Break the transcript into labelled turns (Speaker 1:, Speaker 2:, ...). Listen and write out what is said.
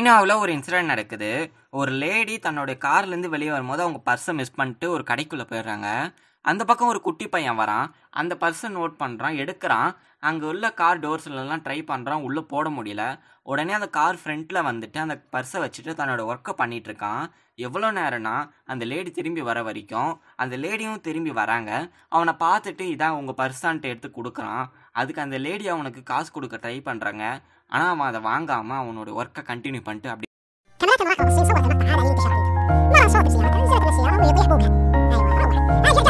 Speaker 1: சீனாவுல ஒரு இன்சிடென்ட் நடக்குது. ஒரு லேடி தன்னோட கார்லேருந்து வெளியே வரும்போது அவங்க பர்ஸை மிஸ் பண்ணிட்டு ஒரு கடைக்குள்ள போயிடுறாங்க. அந்த பக்கம் ஒரு குட்டி பையன் வரான். அந்த பர்ஸை நோட் பண்ணுறான், எடுக்கிறான். அங்கே உள்ள கார் டோர்ஸ்லாம் ட்ரை பண்ணுறான், உள்ளே போட முடியல. உடனே அந்த கார் ஃப்ரண்ட்டில் வந்துட்டு அந்த பர்ஸை வச்சுட்டு தன்னோட ஒர்க்கை பண்ணிட்டு இருக்கான். எவ்வளோ நேரம்னா அந்த லேடி திரும்பி வர வரைக்கும். அந்த லேடியும் திரும்பி வராங்க. அவனை பார்த்துட்டு இதான் உங்கள் பர்ஸான்ட்டு எடுத்து கொடுக்குறான். அதுக்கு அந்த லேடி அவனுக்கு காசு கொடுக்க ட்ரை பண்ணுறாங்க. ஆனால் அவன் அதை வாங்காமல் அவனோட ஒர்க்கை கண்டினியூ பண்ணிட்டு அப்படி
Speaker 2: كما معكم الصين صورت مقطع هذا ينتشر عندهم. مرة صوت بسيارة نزلت من السيارة ويطيح بوبها. أيوة روح.